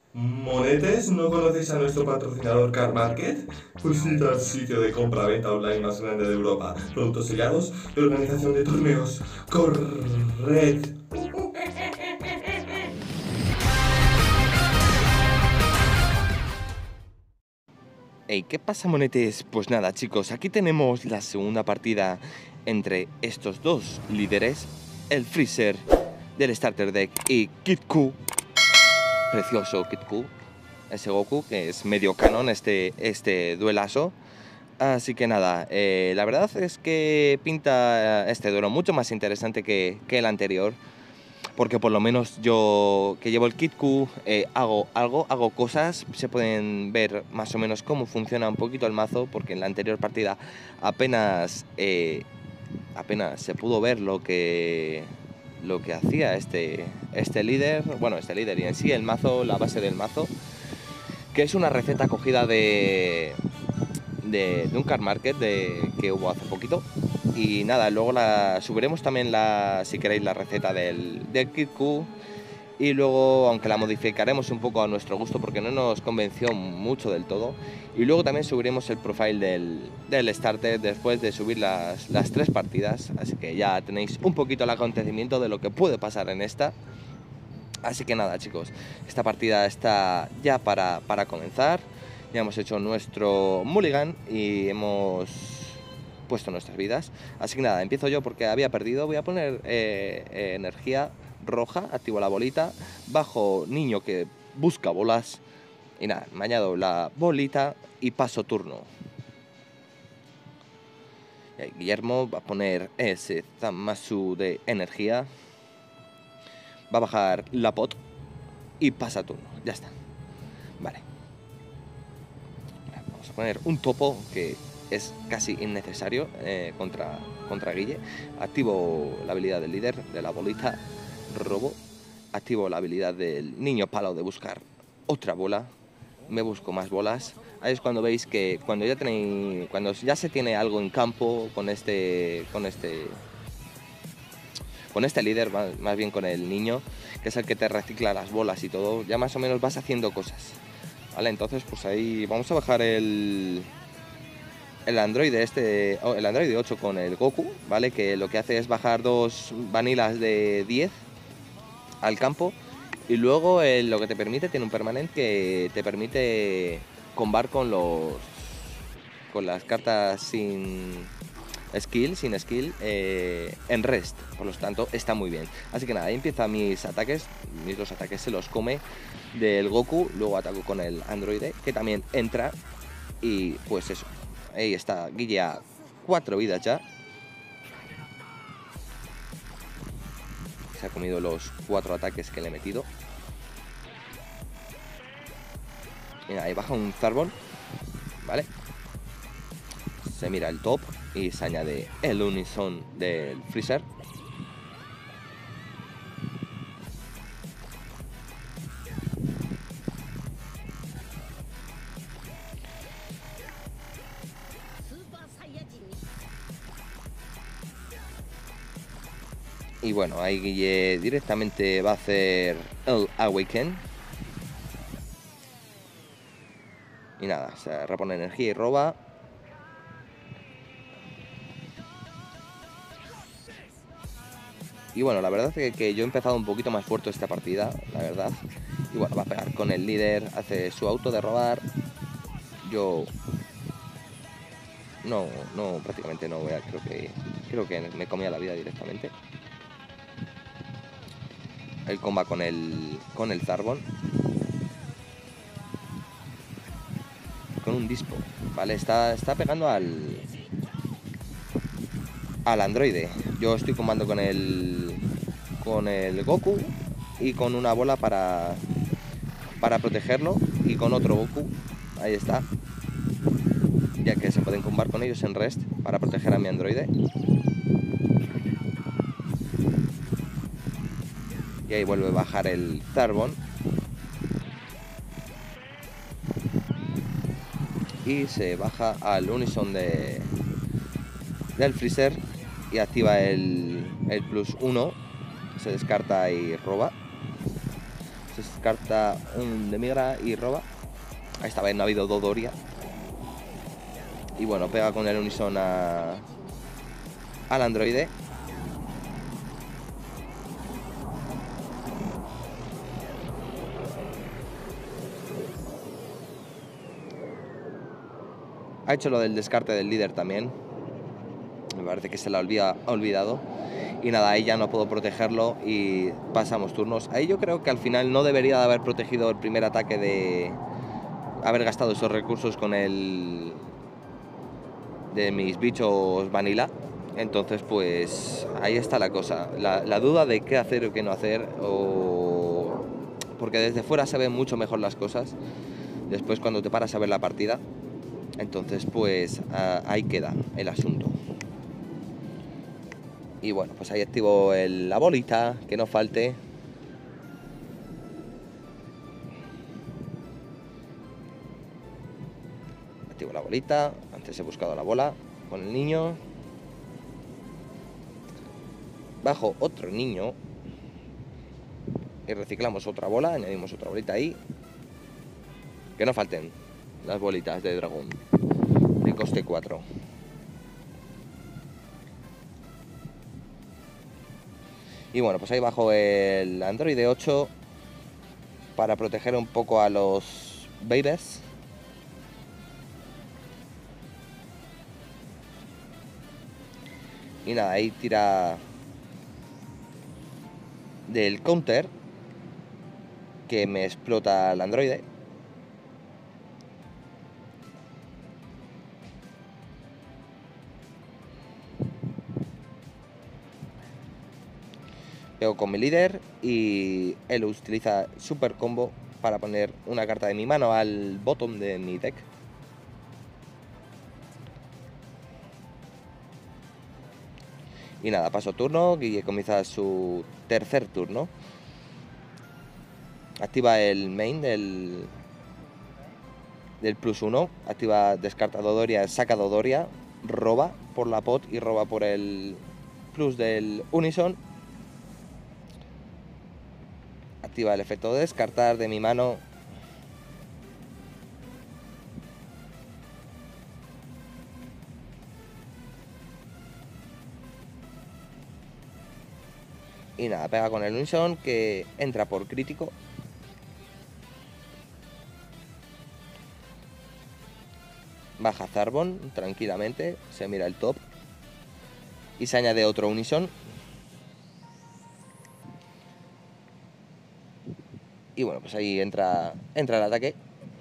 Monetes, ¿no conocéis a nuestro patrocinador Car Market? Pues id al sitio de compra-venta online más grande de Europa. Productos sellados y organización de torneos. Corred. Hey, ¿qué pasa, monetes? Pues nada, chicos, aquí tenemos la segunda partida entre estos dos líderes, el Freezer del Starter Deck y Kid Q, precioso Kid Q, ese Goku que es medio canon este duelazo. Así que nada, la verdad es que pinta este duelo mucho más interesante que el anterior. Porque por lo menos yo que llevo el Kit Q hago cosas, se pueden ver más o menos cómo funciona un poquito el mazo, porque en la anterior partida apenas se pudo ver lo que hacía este líder, bueno, este líder y en sí el mazo, la base del mazo, que es una receta cogida de un card market que hubo hace poquito. Y nada, luego subiremos también si queréis la receta del Kit Q. Y luego, aunque la modificaremos un poco a nuestro gusto porque no nos convenció mucho del todo. Y luego también subiremos el profile del starter después de subir las 3 partidas. Así que ya tenéis un poquito el acontecimiento de lo que puede pasar en esta. Así que nada, chicos, esta partida está ya para comenzar. Ya hemos hecho nuestro mulligan y hemos puesto nuestras vidas. Así que nada, empiezo yo porque había perdido. Voy a poner energía roja, activo la bolita, bajo niño que busca bolas. Y nada, me añado la bolita y paso turno. Y ahí Guillermo va a poner ese Zamasu de energía. Va a bajar la pot y pasa turno. Ya está. Vale. Vamos a poner un topo que es casi innecesario contra Guille. Activo la habilidad del líder, de la bolita, robo. Activo la habilidad del niño palo de buscar otra bola. Me busco más bolas. Ahí es cuando veis que cuando ya se tiene algo en campo con este líder, más bien con el niño, que es el que te recicla las bolas y todo, ya más o menos vas haciendo cosas. Vale, entonces pues ahí vamos a bajar el androide el androide 8 con el Goku, ¿vale? Que lo que hace es bajar 2 vanilas de 10 al campo. Y luego lo que te permite, tiene un permanente que te permite combar con las cartas sin skill, en rest. Por lo tanto, está muy bien. Así que nada, ahí empiezan mis ataques. Mis 2 ataques se los come del Goku. Luego ataco con el androide, que también entra. Y pues eso. Ahí está Guille a 4 vidas ya. Se ha comido los 4 ataques que le he metido. Mira, ahí baja un Zarbon. Vale. Se mira el top y se añade el Unison del Freezer. Y bueno, ahí Guille directamente va a hacer el Awaken. Y nada, se repone energía y roba. Y bueno, la verdad es que yo he empezado un poquito más fuerte esta partida, la verdad. Y bueno, va a pegar con el líder, hace su auto de robar. Yo prácticamente no voy a, creo que me comía la vida directamente. El comba con el Zarbon. Con un dispo, ¿vale? Está pegando al androide. Yo estoy combando con el Goku y con una bola para protegerlo, y con otro Goku, ahí está, ya que se pueden combar con ellos en rest para proteger a mi androide. Y ahí vuelve a bajar el Zarbon y se baja al Unison del Freezer y activa el +1. Se descarta y roba. descarta un de migra y roba. Esta vez no ha habido Dodoria. Y bueno, pega con el Unison al androide. Ha hecho lo del descarte del líder también. Me parece que se la ha olvidado. Y nada, ahí ya no puedo protegerlo y pasamos turnos. Ahí yo creo que al final no debería de haber protegido el primer ataque, de haber gastado esos recursos con el de mis bichos vanilla. Entonces pues ahí está la cosa, la duda de qué hacer o qué no hacer, porque desde fuera se ven mucho mejor las cosas después cuando te paras a ver la partida. Entonces pues ahí queda el asunto. Y bueno, pues ahí activo la bolita, que no falte. Activo la bolita. Antes he buscado la bola con el niño. Bajo otro niño. Y reciclamos otra bola, añadimos otra bolita ahí. Que no falten las bolitas de dragón de coste 4. Y bueno, pues ahí bajo el androide 8 para proteger un poco a los babies. Y nada, ahí tira del counter que me explota el androide. Pego con mi líder y él utiliza super combo para poner una carta de mi mano al bottom de mi deck. Y nada, paso turno, Guille comienza su tercer turno. Activa el main del +1, activa, descarta Dodoria, saca Dodoria, roba por la pot y roba por el plus del Unison. Activa el efecto de descartar de mi mano. Y nada, pega con el Unison que entra por crítico. Baja Zarbon tranquilamente, se mira el top. Y se añade otro Unison. Y bueno, pues ahí entra el ataque.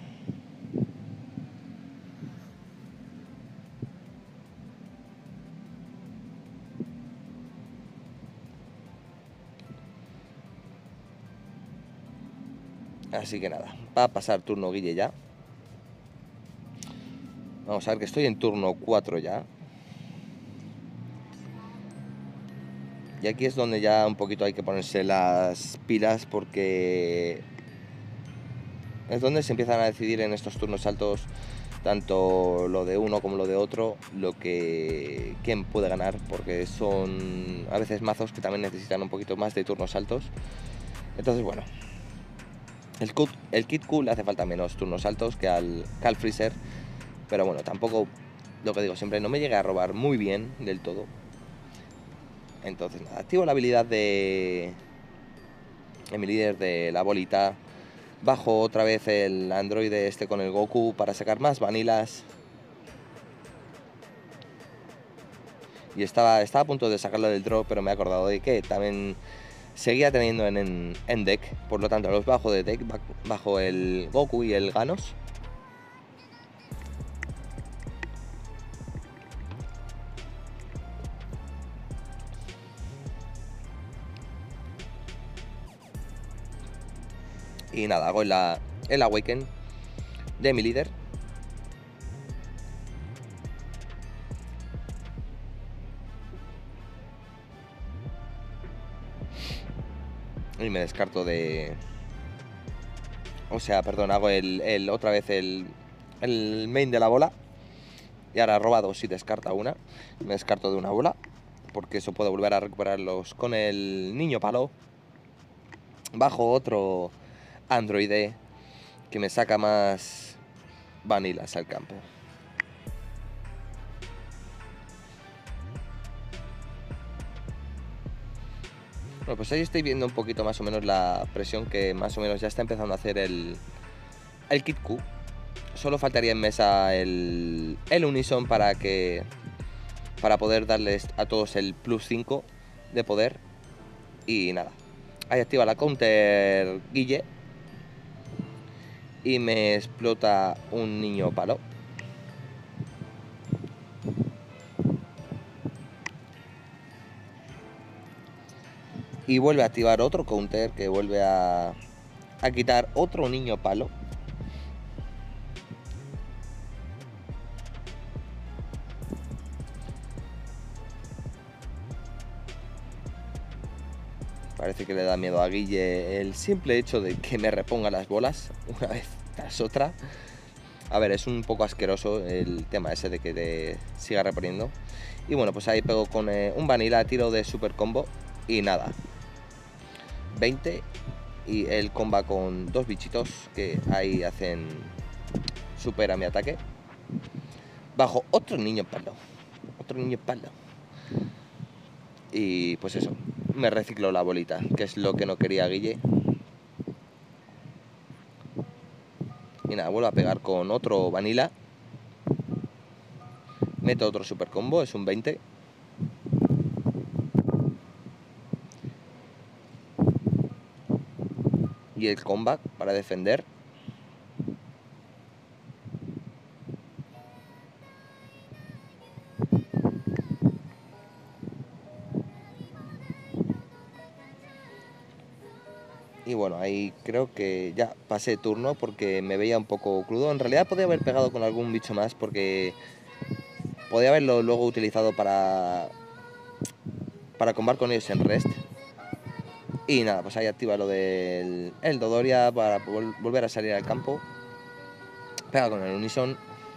Así que nada, va a pasar turno Guille ya. Vamos a ver que estoy en turno 4 ya. Y aquí es donde ya un poquito hay que ponerse las pilas, porque es donde se empiezan a decidir en estos turnos altos, tanto lo de uno como lo de otro, quién puede ganar, porque son a veces mazos que también necesitan un poquito más de turnos altos. Entonces bueno, el Kit Q le hace falta menos turnos altos que al Freezer, pero bueno, tampoco, lo que digo siempre, no me llega a robar muy bien del todo. Entonces nada, activo la habilidad de mi líder de la bolita. Bajo otra vez el androide con el Goku para sacar más vanilas. Y estaba a punto de sacarlo del drop, pero me he acordado de que también seguía teniendo en deck. Por lo tanto, los bajo de deck, bajo el Goku y el Ganos. Y nada, hago el Awaken de mi líder. Y me descarto de... O sea, perdón, hago otra vez el main de la bola. Y ahora roba 2 y descarta una. Me descarto de una bola, porque eso puedo volver a recuperarlos con el niño palo. Bajo otro androide que me saca más vanilas al campo. Bueno, pues ahí estoy viendo un poquito más o menos la presión que más o menos ya está empezando a hacer el Kit Q. Solo faltaría en mesa el Unison para poder darles a todos el +5 de poder. Y nada, ahí activa la counter Guille y me explota un niño palo. Y vuelve a activar otro counter que vuelve a quitar otro niño palo. Parece que le da miedo a Guille el simple hecho de que me reponga las bolas una vez tras otra. A ver, es un poco asqueroso el tema ese de que te siga reponiendo. Y bueno, pues ahí pego con un vanilla, tiro de super combo y nada. 20 y el comba con 2 bichitos que ahí hacen super a mi ataque. Bajo otro niño palo. Y pues eso, me reciclo la bolita, que es lo que no quería Guille. Y nada, vuelvo a pegar con otro vanilla. Meto otro super combo, es un 20. Y el comeback para defender. Y bueno, ahí creo que ya pasé turno porque me veía un poco crudo. En realidad podía haber pegado con algún bicho más porque podía haberlo luego utilizado para combar con ellos en rest. Y nada, pues ahí activa lo del Dodoria para volver a salir al campo. Pega con el Unison.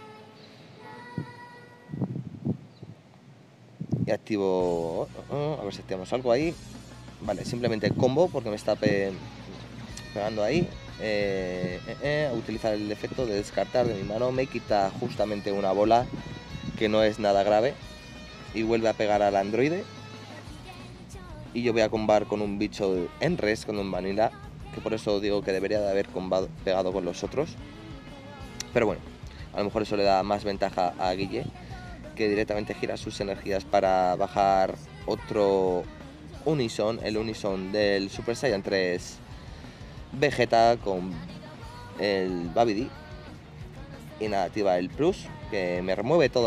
Y activo... a ver si activamos algo ahí. Vale, simplemente combo porque me está pegando ahí. A utilizar el efecto de descartar de mi mano. Me quita justamente una bola que no es nada grave. Y vuelve a pegar al androide. Y yo voy a combar con un bicho en res, con un vanilla, que por eso digo que debería de haber pegado con los otros. Pero bueno, a lo mejor eso le da más ventaja a Guille, que directamente gira sus energías para bajar otro Unison, el Unison del Super Saiyan 3 Vegeta con el Babidi. Y nada, activa el plus, que me remueve toda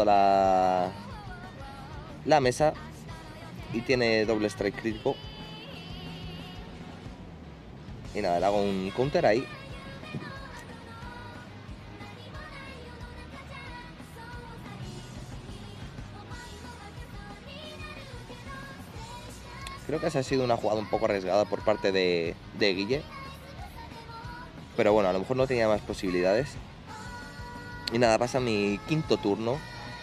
la mesa. Y tiene doble strike crítico. Y nada, le hago un counter ahí. Creo que esa ha sido una jugada un poco arriesgada por parte de Guille. Pero bueno, a lo mejor no tenía más posibilidades. Y nada, pasa mi quinto turno.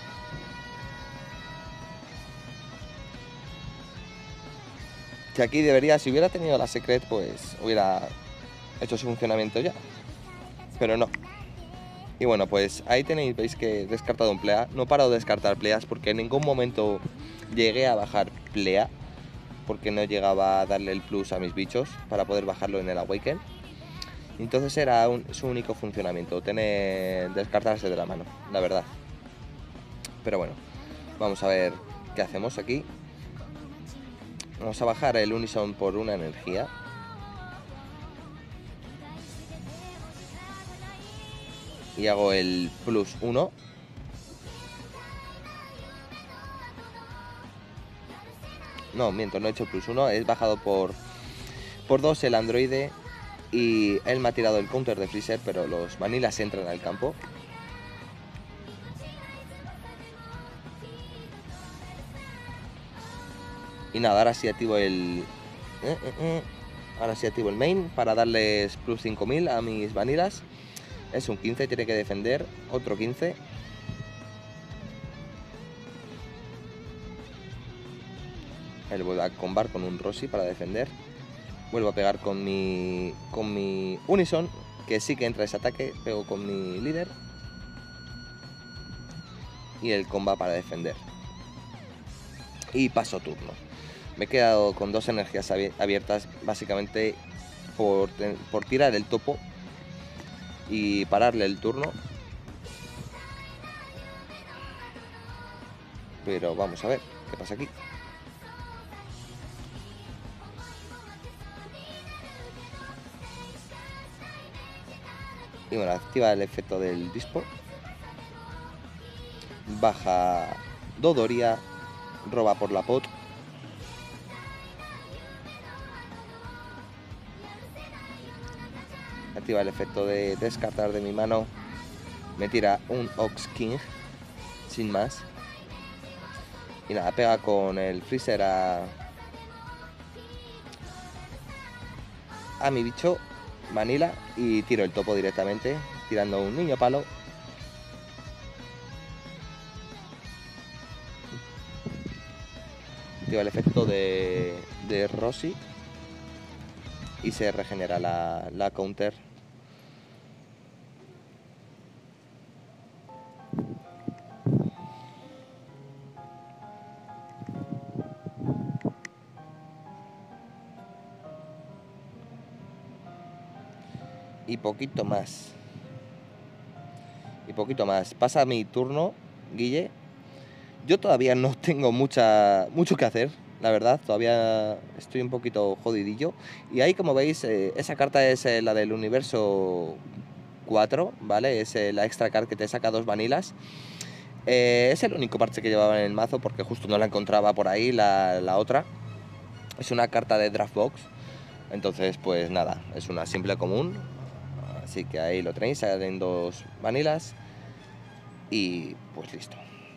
Que aquí debería, si hubiera tenido la secret, pues hubiera hecho su funcionamiento ya. Pero no. Y bueno, pues ahí tenéis, veis que he descartado un plea. No paro de descartar pleas porque en ningún momento llegué a bajar plea. Porque no llegaba a darle el plus a mis bichos para poder bajarlo en el Awaken. Entonces era su único funcionamiento, descartarse de la mano, la verdad. Pero bueno, vamos a ver qué hacemos aquí. Vamos a bajar el Unison por una energía. Y hago el +1. No, miento, no he hecho +1. He bajado por 2 el androide. Y él me ha tirado el counter de Freezer, pero los vanillas entran al campo. Y nada, ahora sí activo el... Ahora sí activo el main para darles +5000 a mis vanillas. Es un 15, tiene que defender. Otro 15. Él vuelve a combar con un Rossi para defender. Vuelvo a pegar con mi Unison, que sí que entra ese ataque. Pego con mi líder. Y el comba para defender. Y paso turno. Me he quedado con 2 energías abiertas, básicamente por tirar el topo y pararle el turno. Pero vamos a ver qué pasa aquí. Y bueno, activa el efecto del dispo. Baja Dodoria. Roba por la pot. Activa el efecto de descartar de mi mano. Me tira un Ox King. Sin más. Y nada, pega con el freezer a mi bicho Vanilla y tiro el topo directamente, tirando un niño palo. Activa el efecto de Rosy y se regenera la counter. Y poquito más. Pasa mi turno, Guille. Yo todavía no tengo mucho que hacer, la verdad. Todavía estoy un poquito jodidillo. Y ahí, como veis, esa carta es la del universo 4, ¿vale? Es la extra card que te saca 2 vanilas. Es el único parche que llevaba en el mazo porque justo no la encontraba por ahí la otra. Es una carta de draft box. Entonces, pues nada, es una simple común. Así que ahí lo tenéis, salen 2 vanilas. Y pues listo.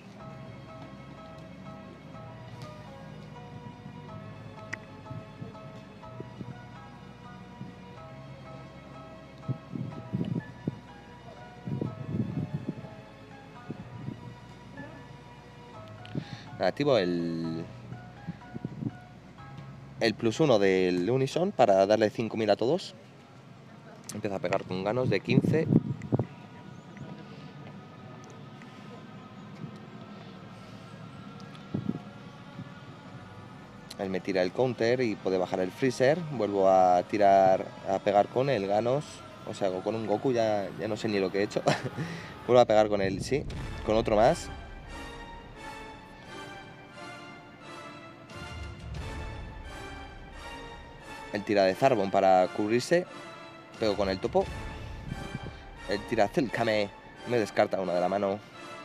Activo el +1 del Unison para darle 5000 a todos. Empieza a pegar con ganos de 15. Él me tira el counter y puede bajar el freezer. Vuelvo a pegar con el Ganos. O sea, con un Goku, ya no sé ni lo que he hecho. Vuelvo a pegar con él, sí. Con otro más. Él tira de Zarbon para cubrirse. Pego con el topo. Él tira Zelkame. Me descarta una de la mano.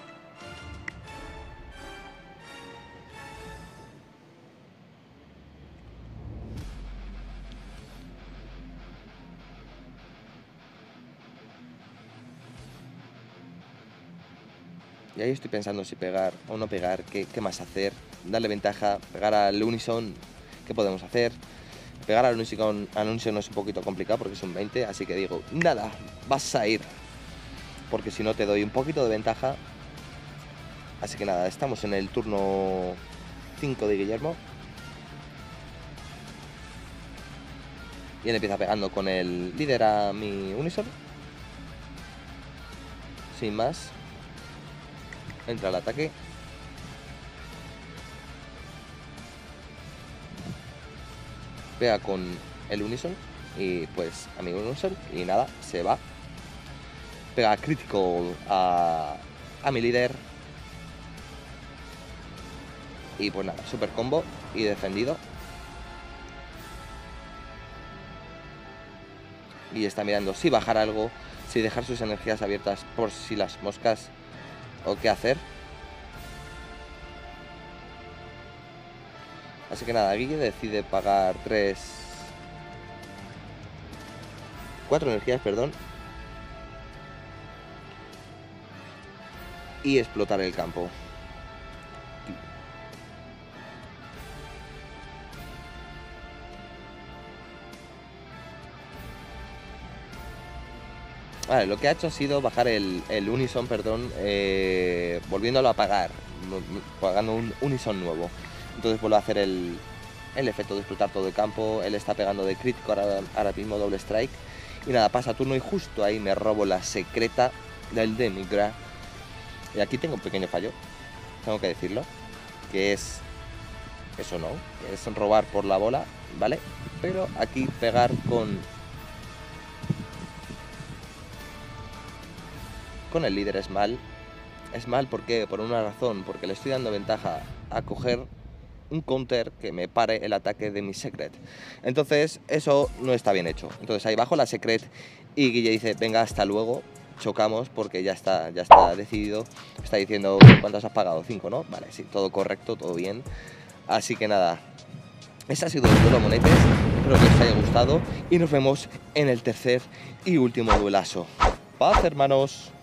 Y ahí estoy pensando si pegar o no pegar, qué más hacer. Darle ventaja, pegar al Unison, ¿qué podemos hacer? Pegar al Unison es un poquito complicado porque es un 20, así que digo, nada, vas a ir. Porque si no te doy un poquito de ventaja. Así que nada, estamos en el turno 5 de Guillermo. Y él empieza pegando con el líder a mi Unison. Sin más. Entra el ataque. Pega con el Unison. Y pues a mi Unison. Y nada, se va. Pega crítico a mi líder. Y pues nada, super combo y defendido. Y está mirando si bajar algo, si dejar sus energías abiertas por si las moscas o qué hacer. Así que nada, Guille decide pagar 4 energías, perdón. Y explotar el campo. Vale, lo que ha hecho ha sido bajar el Unison, perdón, volviéndolo a pagar, pagando un Unison nuevo. Entonces vuelvo a hacer el el efecto de explotar todo el campo, él está pegando de crítico ahora mismo, doble strike. Y nada, pasa turno y justo ahí me robo la secreta del Demigra. Y aquí tengo un pequeño fallo, tengo que decirlo, que es eso, no, que es robar por la bola, ¿vale? Pero aquí pegar con el líder es mal. Es mal porque, por una razón, porque le estoy dando ventaja a coger un counter que me pare el ataque de mi secret. Entonces eso no está bien hecho. Entonces ahí bajo la secret y Guille dice, venga, hasta luego, chocamos porque ya está decidido. Está diciendo, ¿cuántas has pagado? 5, ¿no? Vale, sí, todo correcto, todo bien. Así que nada, ese ha sido el duelo, monetes. Espero que os haya gustado y nos vemos en el tercer y último duelazo. Paz, hermanos.